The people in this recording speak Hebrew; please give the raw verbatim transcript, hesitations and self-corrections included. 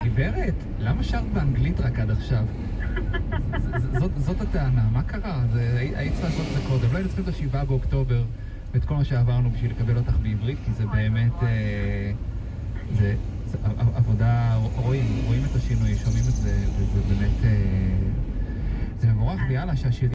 גברת, למה שרת באנגלית רק עד עכשיו? זאת, זאת הטענה, מה קרה? היית צריכה לעשות את זה קודם, לא היינו צריכים את השבעה באוקטובר ואת כל מה שעברנו בשביל לקבל אותך בעברית, כי זה באמת, זה, זה עבודה, רואים, רואים את השינוי, שומעים את זה, וזה באמת, זה מבורך, ויאללה, שהשירים